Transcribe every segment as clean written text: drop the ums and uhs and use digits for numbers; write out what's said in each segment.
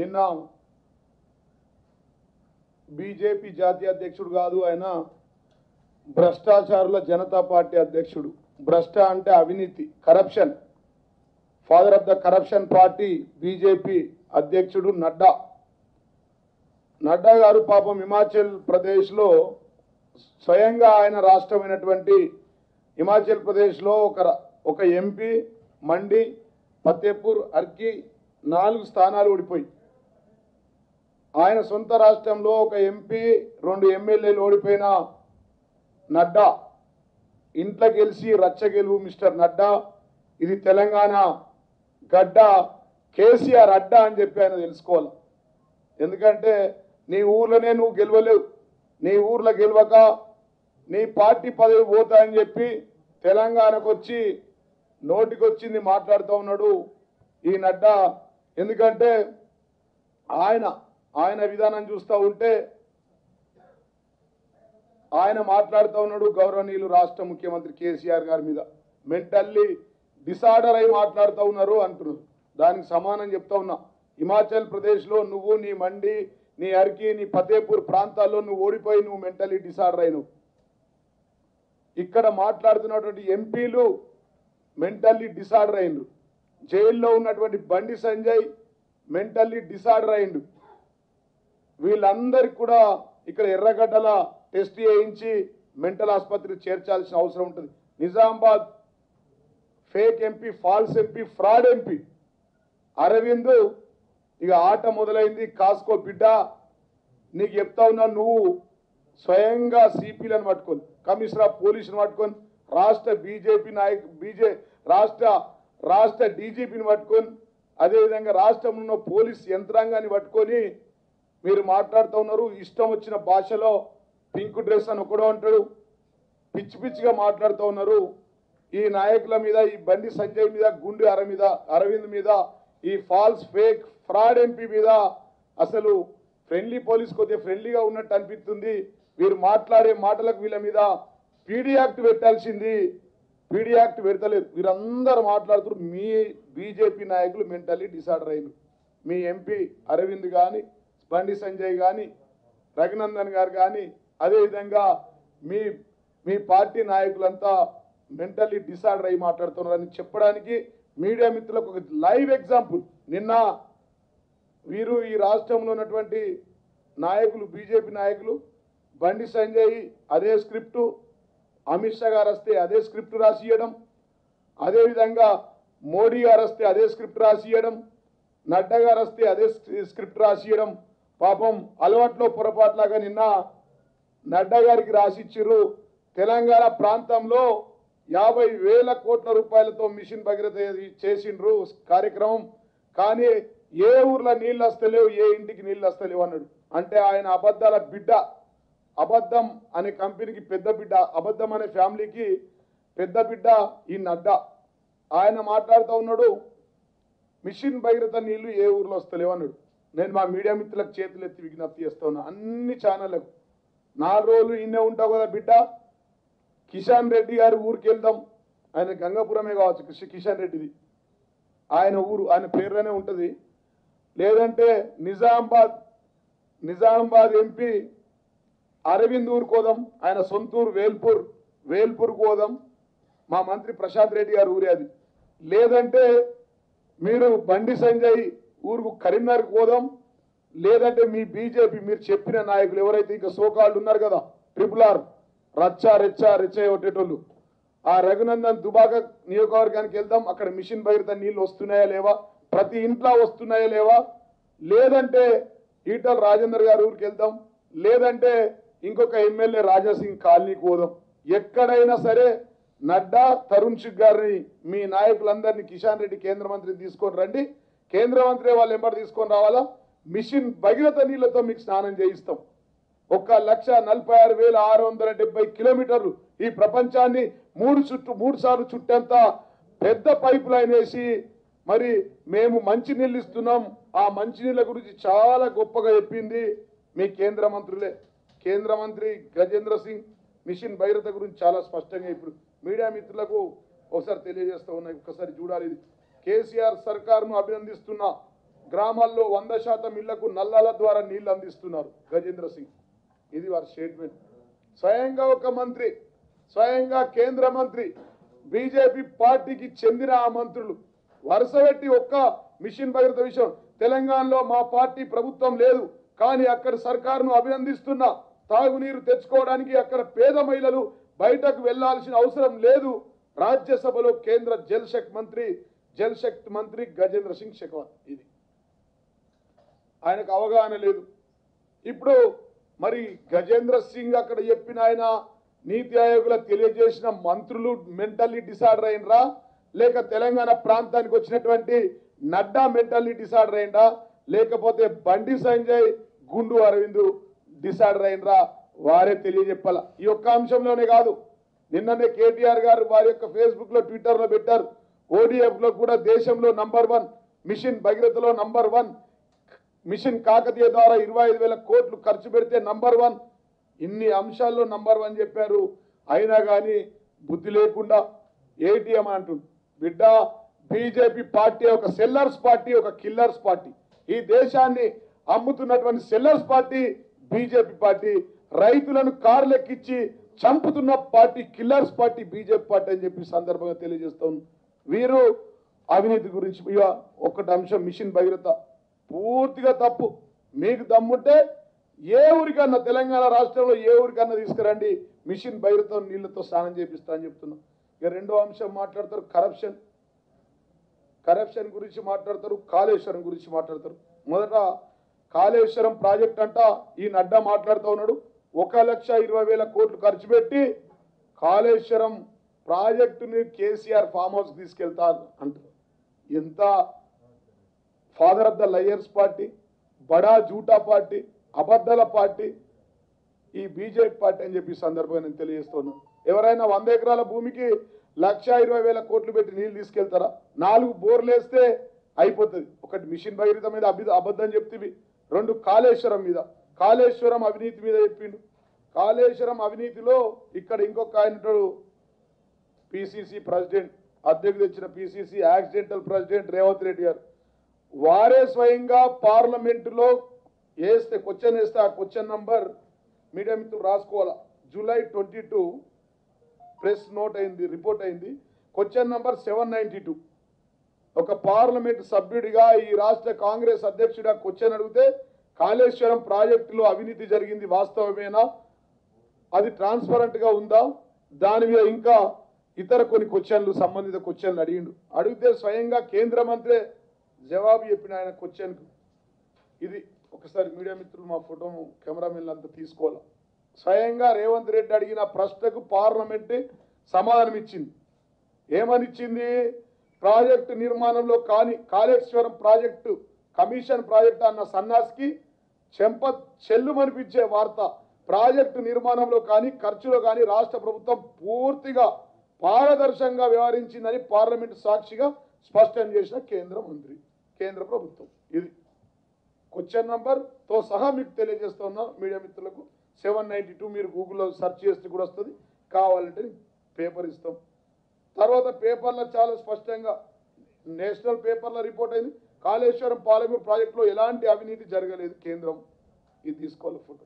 నిన్న బీజేపీ జాతీయ అధ్యక్షుడు కాదు, ఆయన భ్రష్టాచారుల జనతా పార్టీ అధ్యక్షుడు. భ్రష్ట అంటే అవినీతి, corruption. Father of the corruption party BJP అధ్యక్షుడు నడ్డా. నడ్డా గారు పాపం హిమాచల్ ప్రదేశ్లో స్వయంగా ఆయన రాష్ట్రమైనటువంటి హిమాచల్ ప్రదేశ్లో ఒక ఎంపీ మండి, ఫతేపూర్, అర్కి 4 స్థానాలు ఓడిపోయి, ఆయన సొంత రాష్ట్రంలో ఒక ఎంపీ 2 ఎమ్మెల్యేలు ఓడిపోయిన నడ్డా ఇంట్లో గెలిచి రచ్చ గెలువు మిస్టర్ నడ్డా, ఇది తెలంగాణ గడ్డ, కేసీఆర్ అడ్డా అని చెప్పి ఆయన తెలుసుకోవాలి. ఎందుకంటే నీ ఊర్లోనే నువ్వు గెలవలేవు, నీ ఊర్లో గెలవక నీ పార్టీ పదవి పోతాయని చెప్పి తెలంగాణకు వచ్చి నోటికొచ్చింది మాట్లాడుతూ ఉన్నాడు ఈ నడ్డా. ఎందుకంటే ఆయన విధానం చూస్తూ ఉంటే ఆయన మాట్లాడుతూ ఉన్నాడు గౌరవనీయులు రాష్ట్ర ముఖ్యమంత్రి కేసీఆర్ గారి మీద మెంటల్లీ డిసార్డర్ అయి మాట్లాడుతూ ఉన్నారు అంటున్నారు. దానికి సమానం చెప్తా ఉన్నా, హిమాచల్ ప్రదేశ్లో నువ్వు నీ మండి, నీ అర్కి, నీ ఫతేపూర్ ప్రాంతాల్లో నువ్వు ఓడిపోయి నువ్వు మెంటల్లీ డిసార్డర్ అయినవు. ఇక్కడ మాట్లాడుతున్నటువంటి ఎంపీలు మెంటల్లీ డిసార్డర్ అయిండు. జైల్లో ఉన్నటువంటి బండి సంజయ్ మెంటల్లీ డిసార్డర్ అయిండు. వీళ్ళందరికీ కూడా ఇక్కడ ఎర్రగడ్డల టెస్ట్ చేయించి మెంటల్ ఆసుపత్రికి చేర్చాల్సిన అవసరం ఉంటుంది. Nizamabad fake MP, false MP, fraud MP Arvind ఇక ఆట మొదలైంది. కాసుకో బిడ్డ, నీకు చెప్తా ఉన్నా, నువ్వు స్వయంగా సిపిలను పట్టుకొని, కమిషనర్ ఆఫ్ పోలీసును పట్టుకొని, రాష్ట్ర బీజేపీ రాష్ట్ర డీజీపీని పట్టుకొని, అదేవిధంగా రాష్ట్రంలో ఉన్న పోలీస్ యంత్రాంగాన్ని పట్టుకొని మీరు మాట్లాడుతూ ఉన్నారు. ఇష్టం వచ్చిన భాషలో పింక్ డ్రెస్ అని ఒకడో అంటాడు, పిచ్చి పిచ్చిగా మాట్లాడుతూ ఉన్నారు. ఈ నాయకుల మీద, ఈ బండి సంజయ్ మీద, గుండు అరవింద్ మీద, ఈ ఫాల్స్ ఫేక్ ఫ్రాడ్ ఎంపీ మీద అసలు ఫ్రెండ్లీ పోలీస్ కొద్దిగా ఫ్రెండ్లీగా ఉన్నట్టు అనిపిస్తుంది. వీరు మాట్లాడే మాటలకు వీళ్ళ మీద పీడీ యాక్ట్ పెట్టాల్సింది, పీడీ యాక్ట్ పెడతలేదు. వీరందరూ మాట్లాడుతున్నారు. మీ బీజేపీ నాయకులు మెంటల్లీ డిసార్డర్ అయ్యారు. మీ ఎంపీ అరవింద్ కానీ, బండి సంజయ్ కానీ, రఘునందన్ గారు కానీ, అదేవిధంగా మీ పార్టీ నాయకులంతా మెంటల్లీ డిసార్డర్ అయ్యి మాట్లాడుతున్నారని చెప్పడానికి మీడియా మిత్రులకు ఒక లైవ్ ఎగ్జాంపుల్. నిన్న వీరు ఈ రాష్ట్రంలో ఉన్నటువంటి నాయకులు, బీజేపీ నాయకులు, బండి సంజయ్ అదే స్క్రిప్టు, అమిత్ షా గారు వస్తే అదే స్క్రిప్ట్ రాసియడం, అదేవిధంగా మోడీ గారు వస్తే అదే స్క్రిప్ట్ రాసియడం, నడ్డా గారు వస్తే అదే స్క్రిప్ట్ రాసియడం. పాపం అలవాట్లో పొరపాట్లాగా నిన్న నడ్డా గారికి రాసిచ్చిర్రు. తెలంగాణ ప్రాంతంలో 50,000 కోట్ల రూపాయలతో మిషన్ భగీరథ చేసిండ్రు కార్యక్రమం, కానీ ఏ ఊర్లో నీళ్ళు వస్తలేవు, ఏ ఇంటికి నీళ్ళు వస్తలేవు అన్నాడు. అంటే ఆయన అబద్ధాల బిడ్డ, అబద్ధం అనే కంపెనీకి పెద్ద బిడ్డ, అబద్ధం అనే ఫ్యామిలీకి పెద్ద బిడ్డ ఈ నడ్డా. ఆయన మాట్లాడుతూ ఉన్నాడు మిషన్ భగీరథ నీళ్లు ఏ ఊర్లో వస్తలేవు అన్నాడు. నేను మా మీడియా మిత్రులకు చేతులెత్తి విజ్ఞప్తి చేస్తా ఉన్నా, అన్ని ఛానళ్లకు 4 రోజులు ఇన్నే ఉంటావు కదా బిడ్డ, కిషన్ రెడ్డి గారి ఊరికి వెళ్దాం. ఆయన గంగాపురమే కావచ్చు కిషన్ రెడ్డిది, ఆయన ఊరు ఆయన పేరులోనే ఉంటుంది. లేదంటే నిజామాబాద్ ఎంపీ అరవింద్ ఊరు కోదాం, ఆయన సొంతూరు వేల్పూర్ కోదాం, మా మంత్రి ప్రశాంత్ రెడ్డి గారు ఊరే అది. లేదంటే మీరు బండి సంజయ్ ఊరుకు కరీంనగర్ కోదాం. లేదంటే మీ బీజేపీ మీరు చెప్పిన నాయకులు ఎవరైతే ఇంకా సోకాళ్ళు ఉన్నారు కదా, RRR రెచ్చ కొట్టేటోళ్ళు, ఆ రఘునందన్ దుబాక నియోజకవర్గానికి వెళ్దాం. అక్కడ మిషన్ భగీరథ నీళ్ళు వస్తున్నాయా లేవా, ప్రతి ఇంట్లో వస్తున్నాయా లేవా. లేదంటే ఈటల రాజేందర్ గారి ఊరికి వెళ్దాం. లేదంటే ఇంకొక ఎమ్మెల్యే రాజాసింగ్ కాలనీకి పోదాం. ఎక్కడైనా సరే నడ్డా, తరుణ్ చుగ్ గారిని, మీ నాయకులందరినీ, కిషన్ రెడ్డి కేంద్ర మంత్రిని తీసుకొని రండి. కేంద్ర మంత్రి వాళ్ళు ఎంబడి తీసుకొని రావాలా. మిషన్ భగీరథ నీళ్లతో మీకు స్నానం చేయిస్తాం. 1,46,670 కిలోమీటర్లు ఈ ప్రపంచాన్ని 3 సార్లు చుట్టేంత పెద్ద పైప్ లైన్ వేసి మరి మేము మంచినీళ్ళు ఇస్తున్నాం. ఆ మంచినీళ్ళ గురించి చాలా గొప్పగా చెప్పింది మీ కేంద్ర మంత్రులే. కేంద్ర మంత్రి గజేంద్ర సింగ్ మిషన్ భగీరథ గురించి చాలా స్పష్టంగా ఇప్పుడు మీడియా మిత్రులకు ఒకసారి తెలియజేస్తా ఉన్నాయి. ఒక్కసారి చూడాలి. ఇది కేసీఆర్ సర్కారును అభినందిస్తున్నా. గ్రామాల్లో 100% ఇళ్లకు నల్లాల ద్వారా నీళ్లు అందిస్తున్నారు గజేంద్ర సింగ్. ఇది వారి స్టేట్మెంట్. స్వయంగా ఒక మంత్రి, స్వయంగా కేంద్ర మంత్రి, బీజేపీ పార్టీకి చెందిన ఆ మంత్రులు వరుస పెట్టి ఒక్క మిషన్ భగీరథ విషయం, తెలంగాణలో మా పార్టీ ప్రభుత్వం లేదు కానీ అక్కడ సర్కారును అభినందిస్తున్నా, తాగునీరు తెచ్చుకోవడానికి అక్కడ పేద మహిళలు బయటకు వెళ్లాల్సిన అవసరం లేదు. రాజ్యసభలో కేంద్ర జల్ శక్తి మంత్రి గజేంద్ర సింగ్ షెకావత్. ఇది ఆయనకు అవగాహన లేదు. ఇప్పుడు మరి గజేంద్ర సింగ్ అక్కడ చెప్పిన ఆయన నీతి ఆయోగ్లో తెలియజేసిన మంత్రులు మెంటల్లీ డిసార్డర్ అయినరా, లేక తెలంగాణ ప్రాంతానికి వచ్చినటువంటి నడ్డా మెంటల్లీ డిసార్డర్ అయినరా, లేకపోతే బండి సంజయ్, గుండు అరవింద్ డిసార్డర్ అయినరా, వారే తెలియజెప్పాల. ఈ ఒక్క అంశంలోనే కాదు, నిన్ననే కేటీఆర్ గారు వారి యొక్క ఫేస్బుక్ లో, ట్విట్టర్ లో పెట్టారు. ఓడిఎఫ్ లో కూడా దేశంలో నంబర్ 1, మిషన్ భగీరథలో నంబర్ 1, మిషన్ కాకతీయ ద్వారా 25,000 కోట్లు ఖర్చు పెడితే నంబర్ 1. ఇన్ని అంశాల్లో నంబర్ 1 చెప్పారు. అయినా కానీ బుద్ధి లేకుండా ఏటీఎం అంటుంది. బిడ్డ, బీజేపీ పార్టీ ఒక సెల్లర్స్ పార్టీ, ఒక కిల్లర్స్ పార్టీ. ఈ దేశాన్ని అమ్ముతున్నటువంటి సెల్లర్స్ పార్టీ బీజేపీ పార్టీ. రైతులను కార్లెక్కించి చంపుతున్న party killers party BJP party అని చెప్పి సందర్భంగా తెలియజేస్తాను. వీరు అవినీతి గురించి ఒక్కటి అంశం, మిషన్ భగీరథ పూర్తిగా తప్పు. మీకు దమ్ముంటే ఏ ఊరికన్నా, తెలంగాణ రాష్ట్రంలో ఏ ఊరికన్నా తీసుకురండి, మిషన్ భగీరథ నీళ్లతో స్నానం చేపిస్తా అని చెప్తున్నాం. ఇక రెండో అంశం మాట్లాడతారు, కరప్షన్ గురించి మాట్లాడతారు, కాళేశ్వరం గురించి మాట్లాడతారు. మొదట కాళేశ్వరం ప్రాజెక్ట్ అంట ఈ నడ్డా మాట్లాడుతూ ఉన్నాడు. 1,20,000 కోట్లు ఖర్చు పెట్టి కాళేశ్వరం ప్రాజెక్టుని కేసీఆర్ ఫామ్ హౌస్ తీసుకెళ్తా అంటారు. ఎంత father of the liars party, బడా జూటా పార్టీ, అబద్ధాల పార్టీ ఈ బీజేపీ పార్టీ అని చెప్పి సందర్భంగా నేను తెలియజేస్తున్నాను. ఎవరైనా 100 ఎకరాల భూమికి 1,20,000 కోట్లు పెట్టి నీళ్లు తీసుకెళ్తారా? 4 బోర్లు వేస్తే అయిపోతుంది. ఒకటి మిషన్ భగీరథ మీద అబద్ధం చెప్తివి, 2 కాళేశ్వరం మీద, కాళేశ్వరం అవినీతి మీద చెప్పిండు. కాళేశ్వరం అవినీతిలో ఇక్కడ ఇంకొక ఆయన పిసిసి ప్రెసిడెంట్, అధ్యక్షుడు తెచ్చిన PCC accidental president Revanth Reddy garu, వారే స్వయంగా పార్లమెంటులో వేస్తే క్వశ్చన్ వేస్తే ఆ క్వశ్చన్ నంబర్ మీడియా మిత్రులు రాసుకోవాలా. జూలై 22 ప్రెస్ నోట్ అయింది, రిపోర్ట్ అయింది. Question number 792. ఒక పార్లమెంట్ సభ్యుడిగా ఈ రాష్ట్ర కాంగ్రెస్ అధ్యక్షుడిగా క్వశ్చన్ అడిగితే కాళేశ్వరం ప్రాజెక్టులో అవినీతి జరిగింది వాస్తవమేనా, అది ట్రాన్స్పరెంట్ గా ఉందా, దాని మీద ఇంకా ఇతర కొన్ని క్వశ్చన్లు, సంబంధిత క్వశ్చన్లు అడిగితే స్వయంగా కేంద్ర మంత్రి జవాబు చెప్పిన ఆయన క్వశ్చన్కు. ఇది ఒకసారి మీడియా మిత్రులు మా ఫోటో కెమెరామెన్లు అంతా తీసుకోవాలి. స్వయంగా రేవంత్ రెడ్డి అడిగిన ప్రశ్నకు పార్లమెంట్ సమాధానం ఇచ్చింది. ఏమనిచ్చింది? ప్రాజెక్టు నిర్మాణంలో కాళేశ్వరం ప్రాజెక్టు కమిషన్ ప్రాజెక్టు అన్న సన్నాస్కి చెల్లుమనిపించే వార్త. ప్రాజెక్టు నిర్మాణంలో కానీ ఖర్చులో కానీ రాష్ట్ర ప్రభుత్వం పూర్తిగా పారదర్శకంగా వ్యవహరించిందని పార్లమెంటు సాక్షిగా స్పష్టం చేసిన కేంద్ర ప్రభుత్వం. ఇది క్వశ్చన్ నంబర్తో సహా మీకు తెలియజేస్తున్నా మీడియా మిత్రులకు. 792 మీరు గూగుల్లో సెర్చ్ చేస్తే కూడా వస్తుంది, కావాలంటే పేపర్ ఇస్తాం. తర్వాత పేపర్లో చాలా స్పష్టంగా నేషనల్ పేపర్లో రిపోర్ట్ అయింది, కాళేశ్వరం పాలమూరు ప్రాజెక్టులో ఎలాంటి అవినీతి జరగలేదు, కేంద్రం. ఇది తీసుకోవాలి ఫోటో.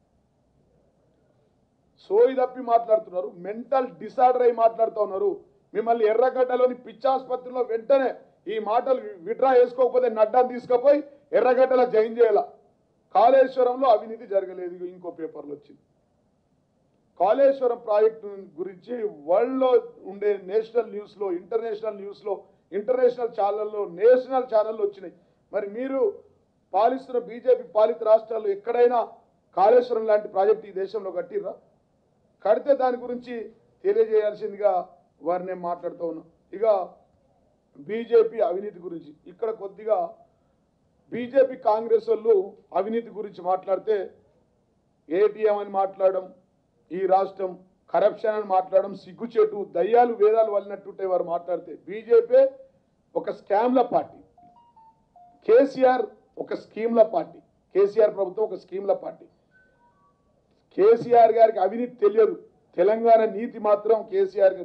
సోయి తప్పి మాట్లాడుతున్నారు, మెంటల్ డిసార్డర్ అయి మాట్లాడుతూ ఉన్నారు. మిమ్మల్ని ఎర్రగడ్డలోని పిచ్చాసుపత్రిలో వెంటనే ఈ మాటలు విడ్రా చేసుకోకపోతే నడ్డాన్ని తీసుకుపోయి ఎర్రగడ్డలో జాయిన్ చేయాల. కాళేశ్వరంలో అవినీతి జరగలేదు. ఇంకో పేపర్లో వచ్చింది. కాళేశ్వరం ప్రాజెక్టు గురించి వరల్డ్లో ఉండే నేషనల్ న్యూస్లో, ఇంటర్నేషనల్ న్యూస్లో, ఇంటర్నేషనల్ ఛానల్లో, నేషనల్ ఛానల్లో వచ్చినాయి. మరి మీరు పాలిస్తున్న బీజేపీ పాలిత రాష్ట్రాల్లో ఎక్కడైనా కాళేశ్వరం లాంటి ప్రాజెక్టు ఈ దేశంలో కట్టిర్రా? కడితే దాని గురించి తెలియజేయాల్సిందిగా వారిని మాట్లాడుతూ ఉన్నాం. ఇక బీజేపీ అవినీతి గురించి ఇక్కడ కొద్దిగా బీజేపీ కాంగ్రెస్ వాళ్ళు అవినీతి గురించి మాట్లాడితే ఏటీఎం అని మాట్లాడడం, ఈ రాష్ట్రం కరప్షన్ అని మాట్లాడడం సిగ్గుచేటు, దయ్యాలు వేదాలు వల్లినట్టుంటే వారు మాట్లాడితే. బీజేపీ ఒక స్కామ్ల పార్టీ, కేసీఆర్ ఒక స్కీమ్ల పార్టీ, కేసీఆర్ ప్రభుత్వం ఒక స్కీమ్ల పార్టీ. కేసీఆర్ గారికి అవినీతి తెలియదు, తెలంగాణ నీతి మాత్రం కేసీఆర్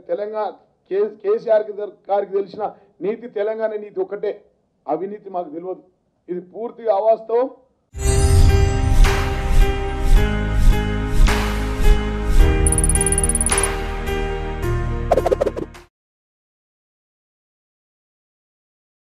గారికి తెలిసిన నీతి తెలంగాణ నీతి ఒకటే, అవినీతి మాకు తెలియదు. ఇది పూర్తిగా అవాస్తవం.